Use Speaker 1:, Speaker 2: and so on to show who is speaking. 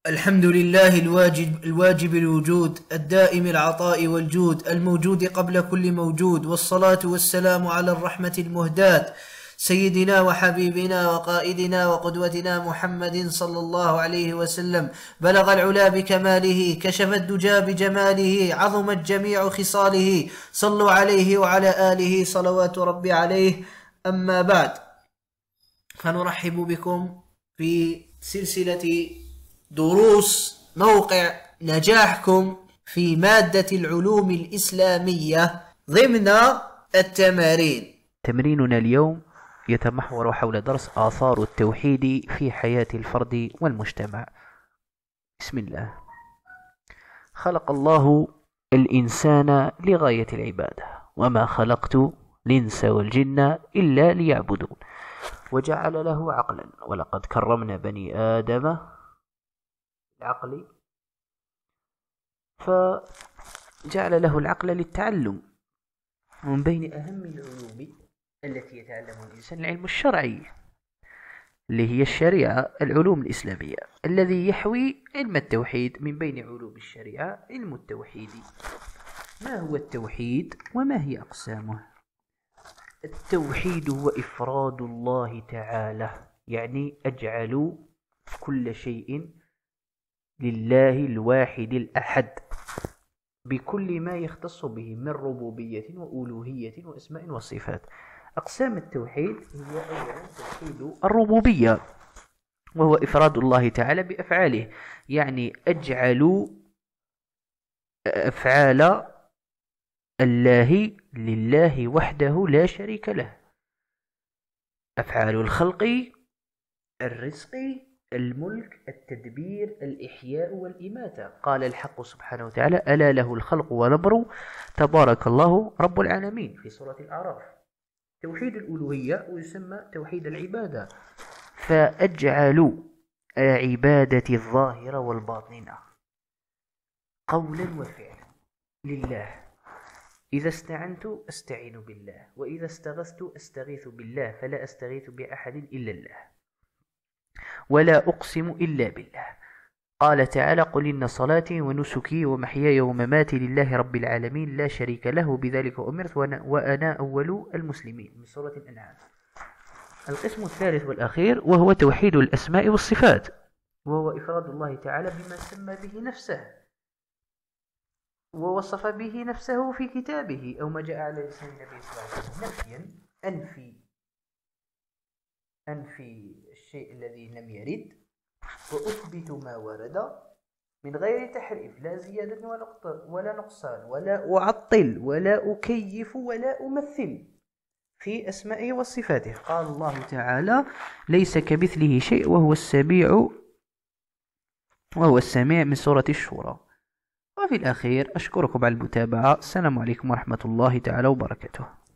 Speaker 1: الحمد لله الواجب الوجود الدائم العطاء والجود الموجود قبل كل موجود، والصلاة والسلام على الرحمة المهداة سيدنا وحبيبنا وقائدنا وقدوتنا محمد صلى الله عليه وسلم. بلغ العلا بكماله، كشف الدجى بجماله، عظمت جميع خصاله، صلوا عليه وعلى آله صلوات ربي عليه. أما بعد، فنرحب بكم في سلسلة دروس موقع نجاحكم في مادة العلوم الإسلامية ضمن التمارين.
Speaker 2: تمريننا اليوم يتمحور حول درس آثار التوحيد في حياة الفرد والمجتمع. بسم الله. خلق الله الإنسان لغاية العبادة، وما خلقت الإنس والجن إلا ليعبدون، وجعل له عقلا، ولقد كرمنا بني آدم العقل، فجعل له العقل للتعلم. ومن بين أهم العلوم التي يتعلمها الإنسان العلم الشرعي، اللي هي الشريعة، العلوم الإسلامية، الذي يحوي علم التوحيد. من بين علوم الشريعة علم التوحيد. ما هو التوحيد وما هي أقسامه؟ التوحيد هو إفراد الله تعالى، يعني أجعل كل شيء لله الواحد الأحد بكل ما يختص به من ربوبية وألوهية وأسماء وصفات. أقسام التوحيد هي أولا توحيد الربوبية، وهو إفراد الله تعالى بأفعاله، يعني أجعل أفعال الله لله وحده لا شريك له. أفعال الخلق، الرزق، الملك، التدبير، الإحياء والإماتة. قال الحق سبحانه وتعالى: ألا له الخلق والأمر تبارك الله رب العالمين، في سورة الأعراف. توحيد الألوهية ويسمى توحيد العبادة، فأجعل العبادة الظاهرة والباطنة قولا وفعلا لله. إذا استعنت أستعين بالله، وإذا استغثت أستغيث بالله، فلا أستغيث بأحد إلا الله، ولا أقسم إلا بالله. قال تعالى: قل إن صلاتي ونسكي ومحياي ومماتي لله رب العالمين لا شريك له بذلك أمرت وأنا أول المسلمين، من سورة الأنعام. القسم الثالث والأخير وهو توحيد الأسماء والصفات، وهو إفراد الله تعالى بما سمى به نفسه ووصف به نفسه في كتابه، أو ما جاء على لسان النبي صلى الله عليه وسلم، نفيا أنفي الشيء الذي لم يرد، وأثبت ما ورد من غير تحريف، لا زيادة ولا نقصان، ولا أعطل ولا أكيف ولا أمثل في أسمائه وصفاته. قال الله تعالى: ليس كمثله شيء وهو السميع، من سورة الشورى. وفي الأخير أشكركم على المتابعة. السلام عليكم ورحمة الله تعالى وبركاته.